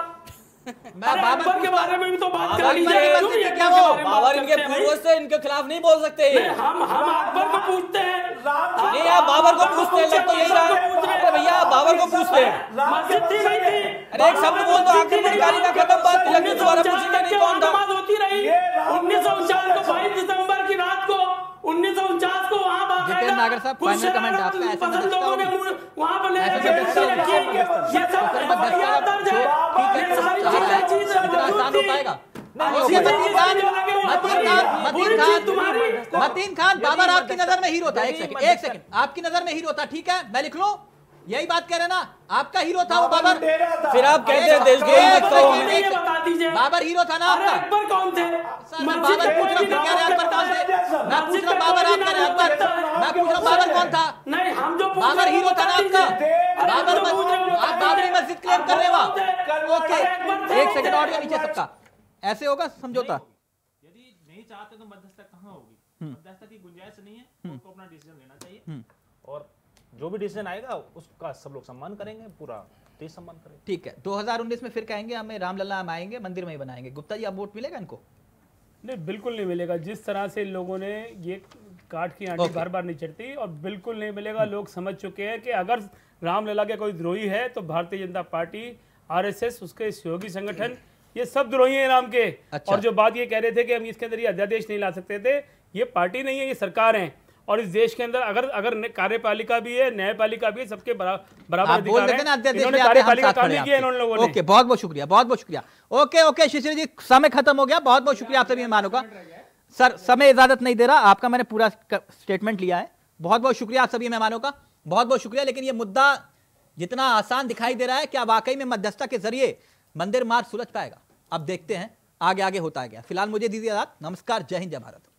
मैं अरे बाबर अकबर के पूछता- बारे में भी तो बात बाबर कर लीजिए। की क्यों नहीं मस्जिद क्या अकबर के वो? बारे में बात बाबर इनके करते हैं भाई? पूर्वज से, इनके खिलाफ नहीं बोल सकते ये। नहीं, हम हम अकबर को पूछते हैं। राम नहीं आप बाबर को पूछते हैं, लग तो यही रहा है। अरे भैया आप बाबर को पूछते हैं। मस्जिद थी नहीं थी? अरे एक शब्द बोल दो, आक्रमणकारी का खत्म बात, तिलक जी दोबारा पूछेंगे नहीं कौन था। नमाज होती रही उन्नीस सौ उनचास को बाईस दिसंबर की रात को उन्नीस सौ उनचास को वहाँ जितेंद्र नागर साहब, कुछ फाइनल कमेंट आपका, ऐसे पसंद मध्यस्थता लोगों ने होगी? मुड़- वहाँ पर ले ऐसे जाके मध्यस्थता रखी रखी होगी? ये सब तो फिर एफ आई आर दर्ज है। ठीक है, ये सारी चाह रहा है, चीजें चीजें इतना आसान मौजूद हो थी। पाएगा? आज ओके, ये मतीन चीजें खान, जो लगे वो मतीन हमारी- खान, मतीन बुरी खान, चीज तुम्हारी। मतीन खान, बाबर आपकी नजर में हीरो था। एक यदि सेकंड, एक सेकंड, आपकी नजर में हीरो था, ठीक है, मैं लिख लूं? यही बात कह रहे ना, आपका हीरो था वो बाबर। फिर आप कहते हैं देशद्रोही एक मत सेकंड, कहो एक हमें। ये बता दीजिए। बाबर हीरो था ना अरे आपका? अकबर कौन थे? सर मैं मस्जिद बाबर पे पूछ कोई रहा हूँ, भी नाम कह रहे हैं अकबर कौन थे? मैं पूछ मस्जिद रहा हूँ पे बाबर कोई आप भी कह रहे हैं नाम अकबर, होता है। मैं पूछ रहा हूँ बाबर कौन था? नहीं हम जो पूछ बाबर रहे हैं हीरो वो था ना बता आपका? दीजिए। अरे बाबर हम जो पूछ रहे हैं वो आप बता बाबरी दीजिए। मस्जिद क्लेम कर रहे हो आप? ओके, अरे अकबर थे, एक सेकंड थे। ऑडियो नीचे सबका, ऐसे होगा समझौता? यदि नहीं चाहते तो मध्यस्थता कहाँ होगी? मध्यस्थता की गुंजाइश नहीं है, उनको अपना डिसीजन लेना चाहिए और जो भी डिसीजन आएगा उसका सब लोग सम्मान करेंगे, पूरा देश सम्मान करेंगे। ठीक है, दो हज़ार उन्नीस में फिर कहेंगे हमें रामलला हम आएंगे, मंदिर में ही बनाएंगे। गुप्ता जी, अब वोट मिलेगा इनको? नहीं, बिल्कुल नहीं मिलेगा। जिस तरह से लोगों ने ये काट की आंटी Okay. बार बार नहीं चढ़ती, और बिल्कुल नहीं मिलेगा। लोग समझ चुके हैं कि अगर रामलला के कोई द्रोही है तो भारतीय जनता पार्टी, आरएसएस, उसके सहयोगी संगठन, ये सब द्रोही हैं राम के। अच्छा। और जो बात ये कह रहे थे कि हम इसके अंदर ये अध्यादेश नहीं ला सकते थे, ये पार्टी नहीं है, ये सरकार है। और इस देश के अंदर अगर अगर न- कार्यपालिका भी है, न्यायपालिका भी है, सबके बरा, बराबर आप बोल अधिकार देते ना हैं। अध्यादेश इन्होंने ले आते, हम कार्यपालिका साथ काम खड़े नहीं किया इन्होंने लोगों ने। ओके, बहुत बहुत शुक्रिया, बहुत बहुत शुक्रिया। ओके ओके शिशिर जी, समय खत्म हो गया, बहुत बहुत शुक्रिया आप सभी मेहमानों का। सर समय इजाजत नहीं दे रहा, आपका मैंने पूरा स्टेटमेंट लिया है। बहुत बहुत शुक्रिया आप सभी मेहमानों का, बहुत बहुत शुक्रिया। लेकिन ये मुद्दा जितना आसान दिखाई दे रहा है, क्या वाकई में मध्यस्थता के जरिए मंदिर मार्ग सुलझ पाएगा? अब देखते हैं, आगे आगे होता गया। फिलहाल मुझे दीजिए इजाजत, नमस्कार, जय हिंद, जय भारत।